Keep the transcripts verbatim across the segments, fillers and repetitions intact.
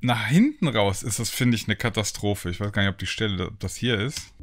nach hinten raus ist das, finde ich, eine Katastrophe. Ich weiß gar nicht, ob die Stelle ob das hier ist.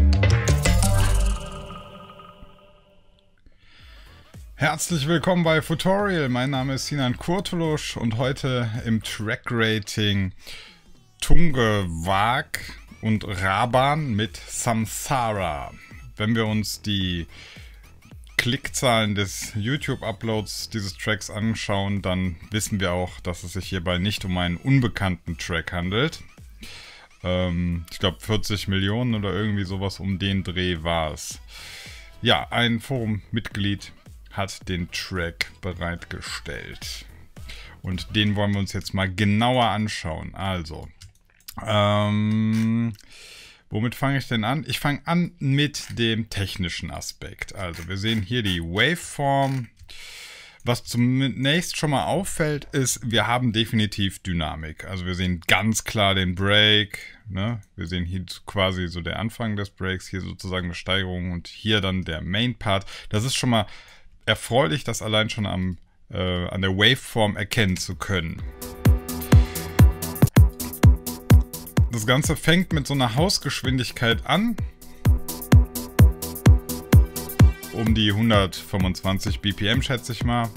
Herzlich willkommen bei Futorial. Mein Name ist Sinan Kurtulusch und heute im Track-Rating Tungevag und Raban mit Samsara. Wenn wir uns die Klickzahlen des YouTube-Uploads dieses Tracks anschauen, dann wissen wir auch, dass es sich hierbei nicht um einen unbekannten Track handelt. Ähm, ich glaube vierzig Millionen oder irgendwie sowas um den Dreh war es. Ja, ein Forum-Mitglied hat den Track bereitgestellt. Und den wollen wir uns jetzt mal genauer anschauen. Also, ähm, womit fange ich denn an? Ich fange an mit dem technischen Aspekt. Also, wir sehen hier die Waveform. Was zunächst schon mal auffällt, ist, wir haben definitiv Dynamik. Also wir sehen ganz klar den Break. Ne? Wir sehen hier quasi so der Anfang des Breaks, hier sozusagen eine Steigerung und hier dann der Main-Part. Das ist schon mal erfreulich, das allein schon am, äh, an der Waveform erkennen zu können. Das Ganze fängt mit so einer Hausgeschwindigkeit an. Um die hundertfünfundzwanzig B P M, schätze ich mal.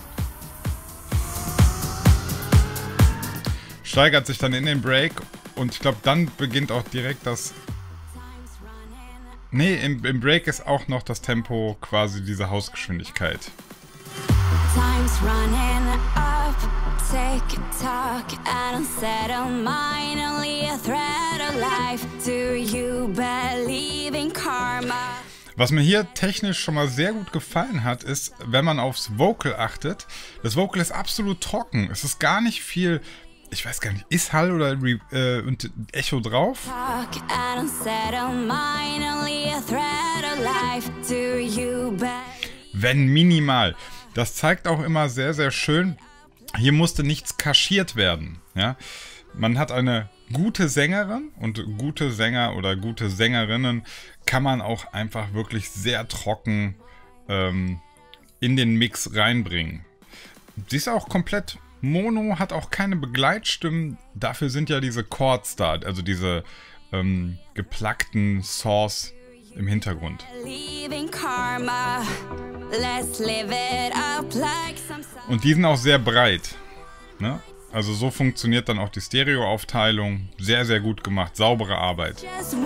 Steigert sich dann in den Break und ich glaube, dann beginnt auch direkt das... Nee, im, im Break ist auch noch das Tempo quasi diese Hausgeschwindigkeit. Time's running up, tick-tock, I don't settle mine, only a thread of life. Do you believe in karma? Was mir hier technisch schon mal sehr gut gefallen hat, ist, wenn man aufs Vocal achtet. Das Vocal ist absolut trocken. Es ist gar nicht viel, ich weiß gar nicht, ist Hall oder Re äh, und Echo drauf? Wenn minimal. Das zeigt auch immer sehr, sehr schön, hier musste nichts kaschiert werden. Ja? Man hat eine gute Sängerin und gute Sänger oder gute Sängerinnen kann man auch einfach wirklich sehr trocken ähm, in den Mix reinbringen. Sie ist auch komplett mono, hat auch keine Begleitstimmen. Dafür sind ja diese Chords da, also diese ähm, gepluggten Saws im Hintergrund. Und die sind auch sehr breit. Ne? Also so funktioniert dann auch die Stereoaufteilung. Sehr, sehr gut gemacht. Saubere Arbeit.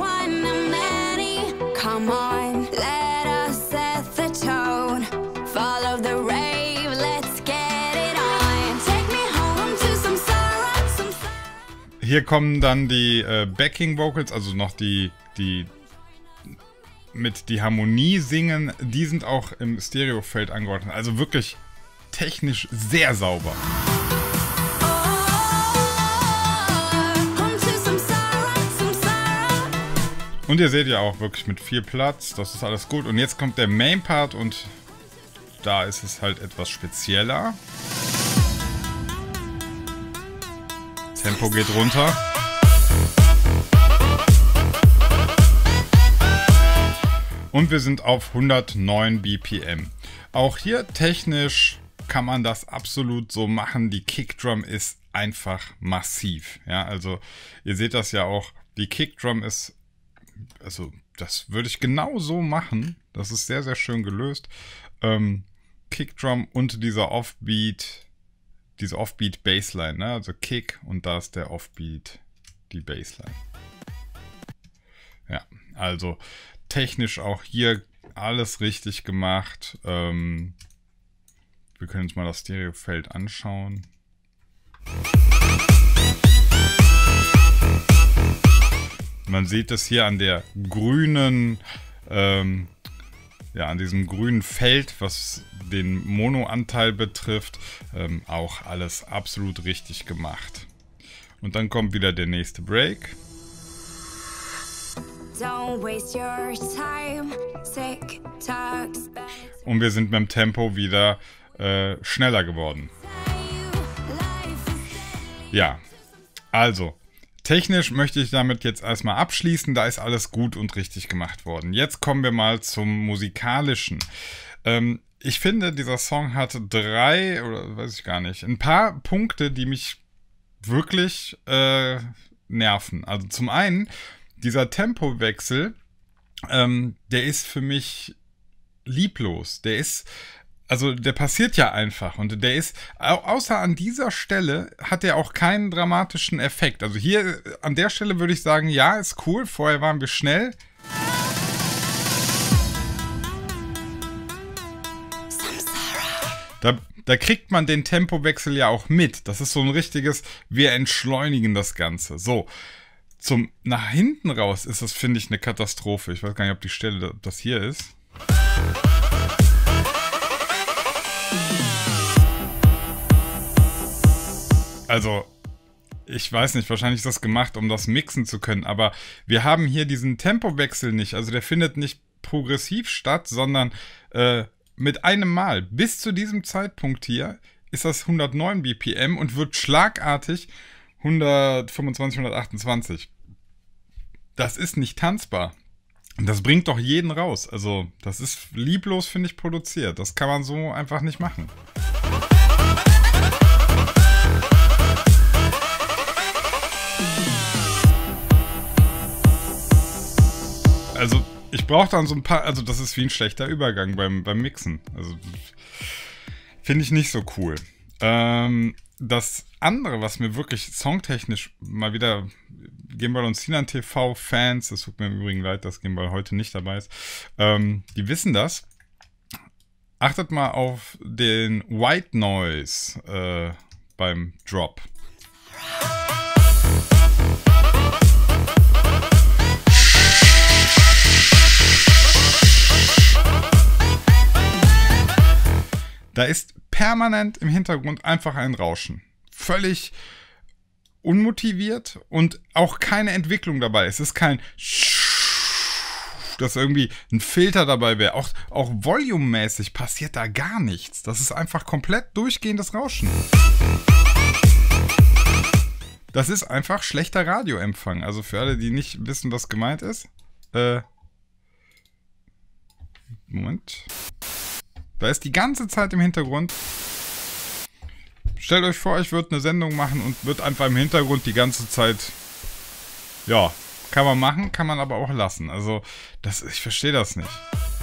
Hier kommen dann die äh, Backing Vocals, also noch die, die mit die Harmonie singen. Die sind auch im Stereofeld angeordnet. Also wirklich technisch sehr sauber. Und ihr seht ja auch wirklich mit viel Platz, das ist alles gut. Und jetzt kommt der Main Part und da ist es halt etwas spezieller. Tempo geht runter. Und wir sind auf hundertneun B P M. Auch hier technisch kann man das absolut so machen. Die Kickdrum ist einfach massiv. Ja, also ihr seht das ja auch, die Kickdrum ist... Also, das würde ich genau so machen. Das ist sehr, sehr schön gelöst. Ähm, Kickdrum und dieser Offbeat, diese Offbeat Bassline, ne? Also Kick und da ist der Offbeat, die Bassline. Ja, also technisch auch hier alles richtig gemacht. Ähm, wir können uns mal das Stereofeld anschauen. Man sieht es hier an der grünen, ähm, ja, an diesem grünen Feld, was den Mono-Anteil betrifft, ähm, auch alles absolut richtig gemacht. Und dann kommt wieder der nächste Break. Und wir sind mit dem Tempo wieder äh, schneller geworden. Ja, also... Technisch möchte ich damit jetzt erstmal abschließen, da ist alles gut und richtig gemacht worden. Jetzt kommen wir mal zum Musikalischen. Ähm, ich finde, dieser Song hat drei, oder weiß ich gar nicht, ein paar Punkte, die mich wirklich äh, nerven. Also zum einen, dieser Tempowechsel, ähm, der ist für mich lieblos. Der ist, also der passiert ja einfach und der ist, au- außer an dieser Stelle hat er auch keinen dramatischen Effekt. Also hier an der Stelle würde ich sagen, ja, ist cool, vorher waren wir schnell. Da, da kriegt man den Tempowechsel ja auch mit. Das ist so ein richtiges, wir entschleunigen das Ganze. So, zum nach hinten raus ist das, finde ich, eine Katastrophe. Ich weiß gar nicht, ob die Stelle das hier ist. Also, ich weiß nicht, wahrscheinlich ist das gemacht, um das mixen zu können, aber wir haben hier diesen Tempowechsel nicht. Also der findet nicht progressiv statt, sondern äh, mit einem Mal. Bis zu diesem Zeitpunkt hier ist das hundertneun B P M und wird schlagartig hundertfünfundzwanzig, hundertachtundzwanzig. Das ist nicht tanzbar. Und das bringt doch jeden raus. Also, das ist lieblos, finde ich, produziert. Das kann man so einfach nicht machen. Also, ich brauche dann so ein paar, also das ist wie ein schlechter Übergang beim, beim Mixen. Also, finde ich nicht so cool. Ähm, das andere, was mir wirklich songtechnisch mal wieder, Gimbal und Sinan T V-Fans, es tut mir im Übrigen leid, dass Gimbal heute nicht dabei ist, ähm, die wissen das. Achtet mal auf den White Noise äh, beim Drop. Da ist permanent im Hintergrund einfach ein Rauschen. Völlig unmotiviert und auch keine Entwicklung dabei. Es ist kein dass irgendwie ein Filter dabei wäre. Auch, auch volumemäßig passiert da gar nichts. Das ist einfach komplett durchgehendes Rauschen. Das ist einfach schlechter Radioempfang. Also für alle, die nicht wissen, was gemeint ist. Äh, Moment. Da ist die ganze Zeit im Hintergrund. Stellt euch vor, ich würde eine Sendung machen und wird einfach im Hintergrund die ganze Zeit. Ja, kann man machen, kann man aber auch lassen. Also, das, ich verstehe das nicht.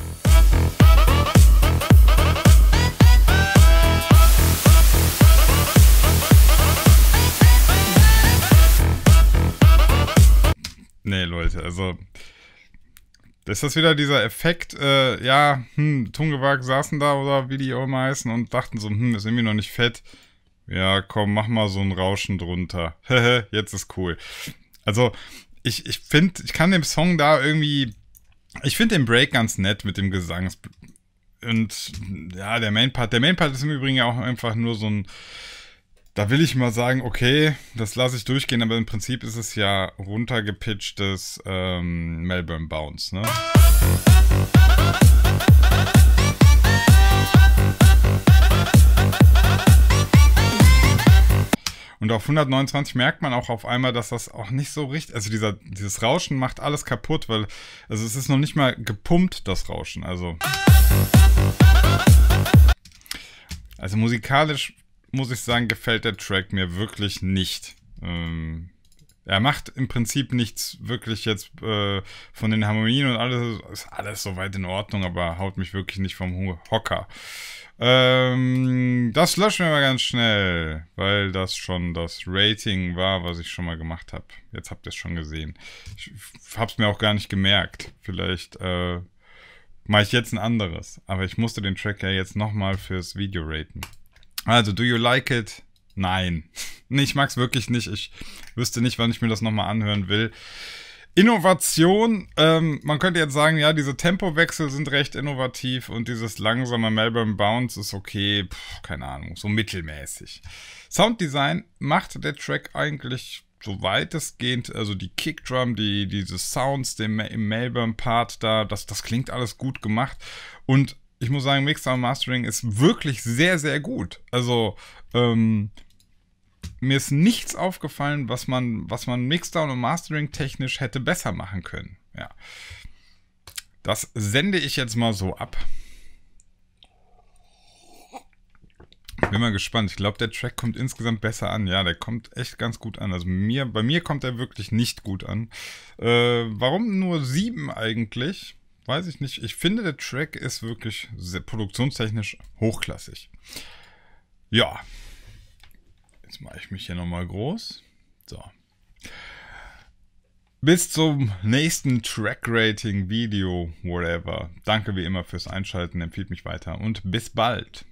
Nee, Leute, also. Ist das wieder dieser Effekt, äh, ja, hm, Tungewag saßen da oder wie die auch immer heißen und dachten so, hm, ist irgendwie noch nicht fett. Ja, komm, mach mal so ein Rauschen drunter. Hehe, jetzt ist cool. Also, ich, ich finde, ich kann dem Song da irgendwie, ich finde den Break ganz nett mit dem Gesang. Und ja, der Main-Part, der Main-Part ist im Übrigen ja auch einfach nur so ein, da will ich mal sagen, okay, das lasse ich durchgehen, aber im Prinzip ist es ja runtergepitchtes ähm, Melbourne Bounce, ne? Und auf hundertneunundzwanzig merkt man auch auf einmal, dass das auch nicht so richtig, also dieser, dieses Rauschen macht alles kaputt, weil, also es ist noch nicht mal gepumpt, das Rauschen, also. Also musikalisch muss ich sagen, gefällt der Track mir wirklich nicht. Ähm, er macht im Prinzip nichts wirklich jetzt äh, von den Harmonien und alles, ist alles soweit in Ordnung, aber haut mich wirklich nicht vom Hocker. Ähm, das löschen wir mal ganz schnell, weil das schon das Rating war, was ich schon mal gemacht habe. Jetzt habt ihr es schon gesehen. Ich hab's mir auch gar nicht gemerkt. Vielleicht äh, mache ich jetzt ein anderes, aber ich musste den Track ja jetzt nochmal fürs Video raten. Also, do you like it? Nein. Nee, ich mag's wirklich nicht. Ich wüsste nicht, wann ich mir das nochmal anhören will. Innovation, ähm, man könnte jetzt sagen, ja, diese Tempowechsel sind recht innovativ und dieses langsame Melbourne Bounce ist okay, Puh, keine Ahnung, so mittelmäßig. Sounddesign macht der Track eigentlich so weitestgehend, also die Kickdrum, die, diese Sounds dem, im Melbourne-Part da, das, das klingt alles gut gemacht und ich muss sagen, Mixer und Mastering ist wirklich sehr, sehr gut. Also, ähm, mir ist nichts aufgefallen, was man, was man Mixdown und Mastering technisch hätte besser machen können. Ja. Das sende ich jetzt mal so ab. Bin mal gespannt. Ich glaube, der Track kommt insgesamt besser an. Ja, der kommt echt ganz gut an. Also mir, bei mir kommt er wirklich nicht gut an. Äh, warum nur sieben eigentlich? Weiß ich nicht. Ich finde, der Track ist wirklich sehr produktionstechnisch hochklassig. Ja. Jetzt mache ich mich hier nochmal groß. So. Bis zum nächsten Track-Rating-Video, whatever. Danke wie immer fürs Einschalten, empfiehlt mich weiter und bis bald.